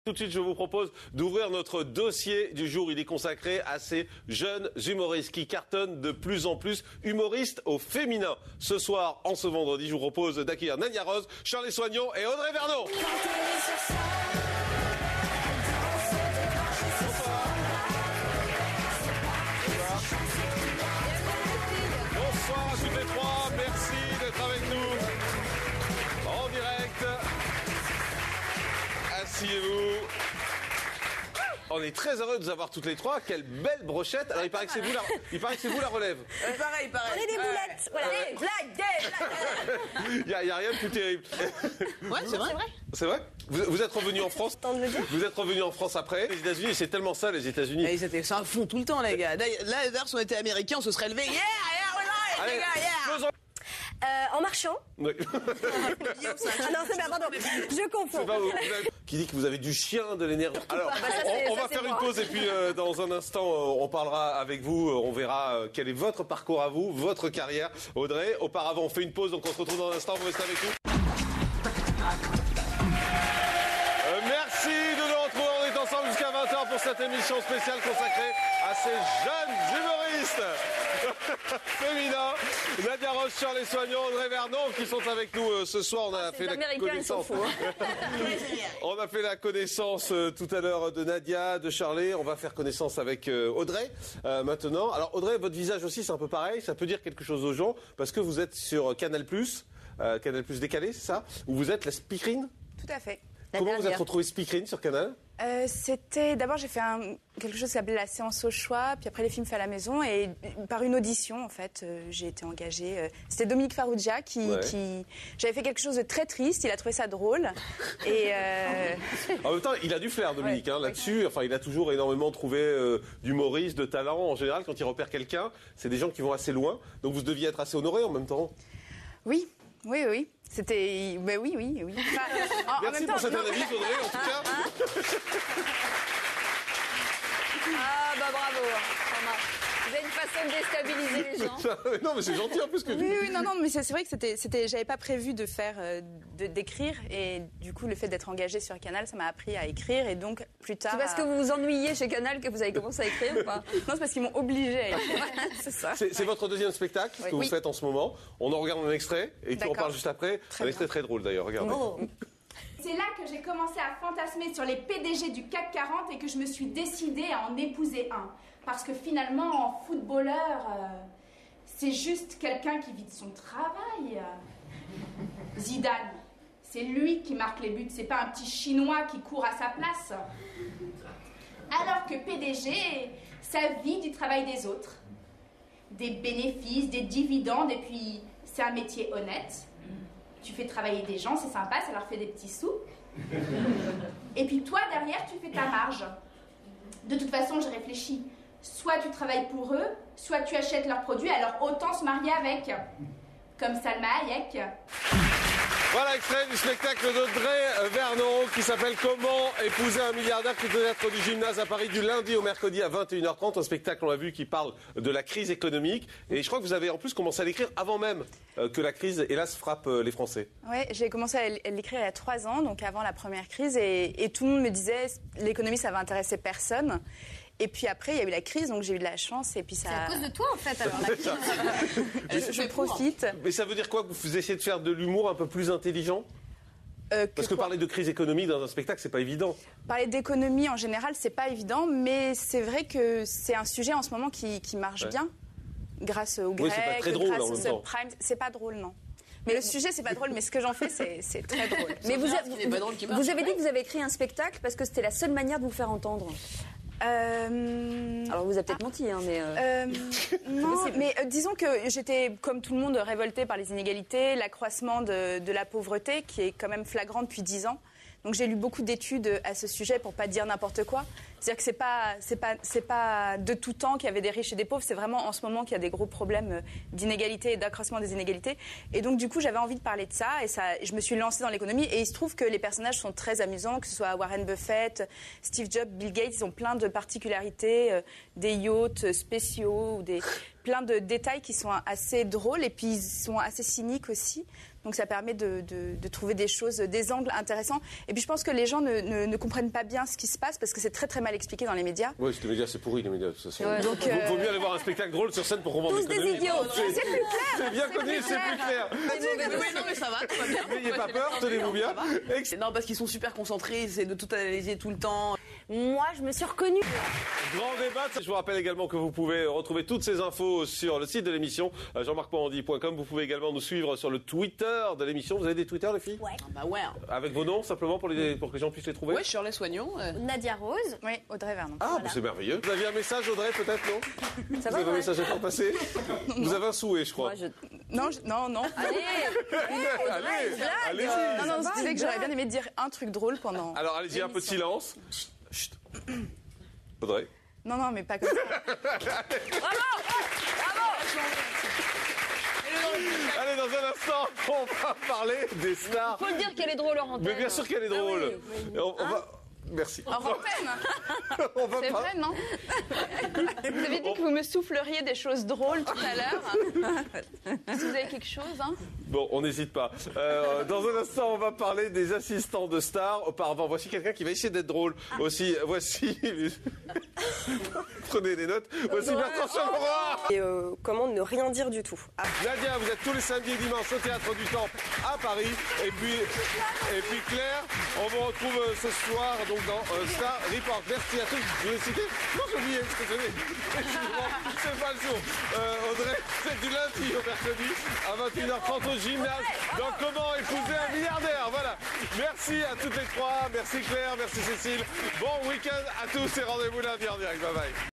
Tout de suite, je vous propose d'ouvrir notre dossier du jour. Il est consacré à ces jeunes humoristes qui cartonnent de plus en plus, humoristes au féminin. Ce soir, en ce vendredi, je vous propose d'accueillir Nadia Rose, Charles Soignon et Audrey Vernon. Bonsoir à toutes les trois, merci d'être avec nous en direct. Asseyez-vous. On est très heureux de vous avoir toutes les trois. Quelle belle brochette. Alors, il paraît que c'est vous la relève. Pareil. Prenez des boulettes. Voilà. Il n'y a rien de plus terrible. Ouais, c'est vrai. C'est vrai? Vous êtes revenu en France? Vous êtes revenu en France après? Les États-Unis, c'est tellement ça, les États-Unis. Ils étaient ça à fond tout le temps, les gars. Là, si on était américains, on se serait levé. Allez, Les gars, faisons- En marchant. Oui. Ah non, c'est bien, pardon. Je confonds. C'est pas vous. Qui dit que vous avez du chien, de l'énergie. Alors, on va faire une pause et puis dans un instant, on parlera avec vous. On verra quel est votre parcours à vous, votre carrière, Audrey. Auparavant, on fait une pause, donc on se retrouve dans un instant. Vous restez avec nous. Merci de nous retrouver. On est ensemble jusqu'à 20h pour cette émission spéciale consacrée à ces jeunes humoristes féminins. Nadia Rose, Charles Soignon, Audrey Vernon qui sont avec nous ce soir. On a fait la connaissance. On a fait la connaissance tout à l'heure de Nadia, de Charlie. On va faire connaissance avec Audrey maintenant. Alors Audrey, votre visage aussi c'est un peu pareil. Ça peut dire quelque chose aux gens parce que vous êtes sur Canal+, Canal+ décalé, c'est ça? Où vous êtes la speakerine? Tout à fait. Comment vous êtes retrouvée speakerine sur Canal? C'était d'abord j'ai fait quelque chose qui s'appelait la séance au choix, puis après les films faits à la maison et par une audition en fait j'ai été engagée. C'était Dominique Farrugia qui j'avais fait quelque chose de très triste, il a trouvé ça drôle et en même temps il a du flair Dominique là-dessus. Enfin il a toujours énormément trouvé d'humoristes, de talent. En général quand il repère quelqu'un, c'est des gens qui vont assez loin. Donc vous deviez être assez honoré en même temps. Oui. C'était... Ben oui. Enfin, merci en même temps, pour cette analyse, Audrey, en tout cas. Ah bah bravo. Vous avez une façon de déstabiliser les gens. Non mais c'est gentil en plus que... Oui, non, mais c'est vrai que c'était... J'avais pas prévu de faire... d'écrire et du coup le fait d'être engagée sur Canal, ça m'a appris à écrire et donc plus tard... C'est parce que vous vous ennuyez chez Canal que vous avez commencé à écrire ou pas? Non, c'est parce qu'ils m'ont obligée à écrire. C'est ça. C'est votre deuxième spectacle que vous faites en ce moment. On en regarde un extrait et puis on parle juste après. Un extrait très drôle d'ailleurs, regardez. Oh. C'est là que j'ai commencé à fantasmer sur les PDG du CAC 40 et que je me suis décidée à en épouser un. Parce que finalement, en footballeur, c'est juste quelqu'un qui vit de son travail. Zidane, c'est lui qui marque les buts, c'est pas un petit Chinois qui court à sa place. Alors que PDG, ça vit du travail des autres. Des bénéfices, des dividendes, et puis c'est un métier honnête. Tu fais travailler des gens, c'est sympa, ça leur fait des petits sous. Et puis toi, derrière, tu fais ta marge. De toute façon, j'ai réfléchi. Soit tu travailles pour eux, soit tu achètes leurs produits, alors autant se marier avec. Comme Salma Hayek. Voilà extrait du spectacle d'Audrey Vernon qui s'appelle Comment épouser un milliardaire, qui peut être du gymnase à Paris du lundi au mercredi à 21h30. Un spectacle, on l'a vu, qui parle de la crise économique. Et je crois que vous avez en plus commencé à l'écrire avant même que la crise, hélas, frappe les Français. Oui, j'ai commencé à l'écrire il y a 3 ans, donc avant la première crise. Et tout le monde me disait l'économie, ça va intéresser personne. Et puis après, il y a eu la crise, donc j'ai eu de la chance. Et puis ça... C'est à cause de toi, en fait, alors, la crise. Je profite. Mais ça veut dire quoi? Que vous essayez de faire de l'humour un peu plus intelligent? Parce que parler de crise économique dans un spectacle, c'est pas évident. Parler d'économie en général, c'est pas évident, mais c'est vrai que c'est un sujet en ce moment qui marche bien, grâce au grec, c'est pas très drôle, grâce en au même temps. subprime. C'est pas drôle, non. Mais le sujet, c'est pas drôle, mais ce que j'en fais, c'est très drôle. Mais vous avez dit que vous avez écrit un spectacle parce que c'était la seule manière de vous faire entendre. Alors vous avez peut-être menti, hein, mais... Non, mais disons que j'étais, comme tout le monde, révoltée par les inégalités, l'accroissement de la pauvreté, qui est quand même flagrant depuis 10 ans. Donc j'ai lu beaucoup d'études à ce sujet pour pas dire n'importe quoi. C'est-à-dire que c'est pas de tout temps qu'il y avait des riches et des pauvres, c'est vraiment en ce moment qu'il y a des gros problèmes d'inégalité et d'accroissement des inégalités. Et donc du coup j'avais envie de parler de ça et je me suis lancée dans l'économie et il se trouve que les personnages sont très amusants, que ce soit Warren Buffett, Steve Jobs, Bill Gates, ils ont plein de particularités, des yachts spéciaux, plein de détails qui sont assez drôles et puis ils sont assez cyniques aussi. Donc ça permet de trouver des choses, des angles intéressants. Et puis je pense que les gens ne comprennent pas bien ce qui se passe parce que c'est très très mal expliqué dans les médias. Oui, les médias, c'est pourri, les médias, de toute façon. Ouais. Donc, Vaut mieux aller voir un spectacle drôle sur scène pour comprendre Tous des idiots. c'est plus clair. C'est bien connu, c'est plus clair. Oui, non, mais ça va, tout va bien. N'ayez pas peur, tenez-vous bien. Non, parce qu'ils sont super concentrés, ils essaient de tout analyser tout le temps. Moi, je me suis reconnue. Grand débat. Je vous rappelle également que vous pouvez retrouver toutes ces infos sur le site de l'émission, jean-marc-morandini.com. Vous pouvez également nous suivre sur le Twitter de l'émission. Vous avez des Twitter, les filles? Ouais. Ah bah ouais. Avec vos noms, simplement, pour que les gens puissent les trouver? Ouais, Shirley Soignon. Nadia Rose. Oui, Audrey Vernon. Ah, bah, c'est merveilleux. Vous aviez un message, Audrey, peut-être, non? Ça Vous va, avez un ouais. message à faire passer? Vous avez un souhait, je crois. Moi, Non, non. Allez-y. Non, je disais que j'aurais bien aimé dire un truc drôle pendant... Alors, allez-y, un peu de silence. Chut. Audrey. Non, mais pas comme ça. Allez, dans un instant, on va parler des stars. faut le dire qu'elle est drôle en antenne. Mais bien sûr qu'elle est drôle. oui. On va... Merci. En antenne. On va C'est pas... vrai, non? Vous avez dit que vous me souffleriez des choses drôles tout à l'heure. Si vous avez quelque chose, hein? Bon, on n'hésite pas. Dans un instant, on va parler des assistants de stars. Auparavant, voici quelqu'un qui va essayer d'être drôle. Aussi, voici... Prenez des notes. Voici Bertrand Chameroy. Et comment ne rien dire du tout. Nadia, vous êtes tous les samedis et dimanches au Théâtre du Temple à Paris. Et puis Claire, on vous retrouve ce soir donc dans Star Report. Merci à tous. Je vous ai cité? Non, j'ai oublié, parce que c'est pas le jour. Audrey, c'est du lundi au mercredi à 21h30 au gymnase. Donc comment épouser un milliardaire? Voilà. Merci à toutes les trois. Merci Claire, merci Cécile. Bon week-end à tous et rendez-vous lundi en direct. Bye bye.